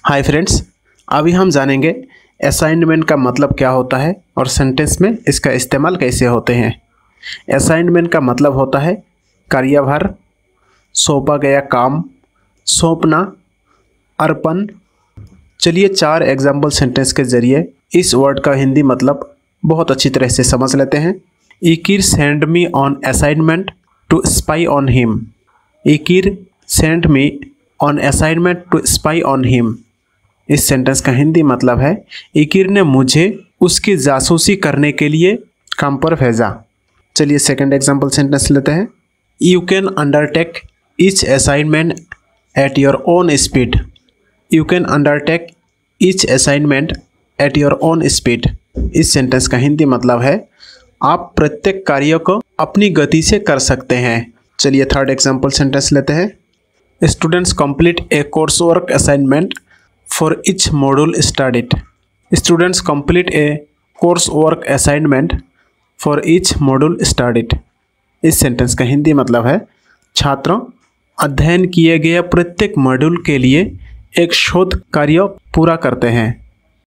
Hi friends, अभी हम जानेंगे असाइनमेंट का मतलब क्या होता है और सेंटेंस में इसका इस्तेमाल कैसे होते हैं। असाइनमेंट का मतलब होता है कार्यभार, सौंपा गया काम, सौंपना, अर्पण। चलिए 4 एग्जाम्पल सेंटेंस के जरिए इस वर्ड का हिंदी मतलब बहुत अच्छी तरह से समझ लेते हैं। इकिर send me on assignment to spy on him. इकिर send me on assignment to spy on him. इस सेंटेंस का हिंदी मतलब है इकिर ने मुझे उसकी जासूसी करने के लिए काम पर भेजा। चलिए सेकंड एग्जांपल सेंटेंस लेते हैं। You can undertake each assignment at your own speed. You can undertake each assignment at your own speed. इस सेंटेंस का हिंदी मतलब है आप प्रत्येक कार्य को अपनी गति से कर सकते हैं। चलिए थर्ड एग्जांपल सेंटेंस लेते हैं। Students complete a course work assignment for each module studied. Students complete a coursework assignment for each module studied. इस सेंटेंस का हिंदी मतलब है छात्र अध्ययन किए गए प्रत्येक मॉड्यूल के लिए एक शोध कार्य पूरा करते हैं।